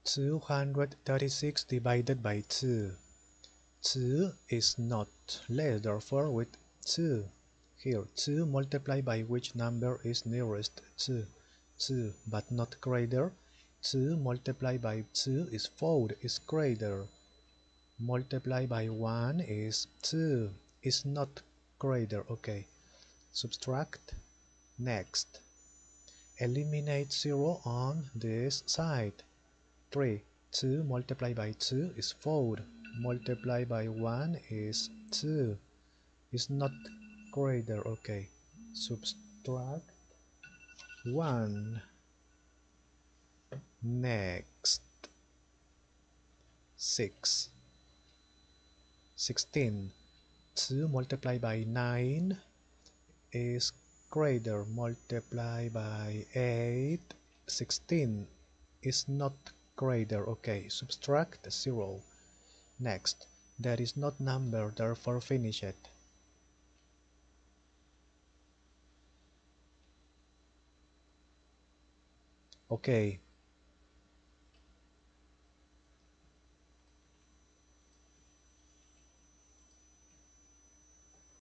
236 divided by 2. 2 is not less, therefore with 2. Here, 2 multiplied by which number is nearest? 2. 2, but not greater. 2 multiplied by 2 is 4, is greater. Multiplied by 1 is 2, is not greater. Okay, subtract. Next, eliminate 0 on this side. 3. 2 multiplied by 2 is 4. Multiplied by 1 is 2. Is not greater. Okay. Subtract 1. Next. 6. 16. 2 multiplied by 9 is greater. Multiplied by 8. 16 is not greater. Okay, subtract 0. Next, there is not number, therefore finish it. Okay,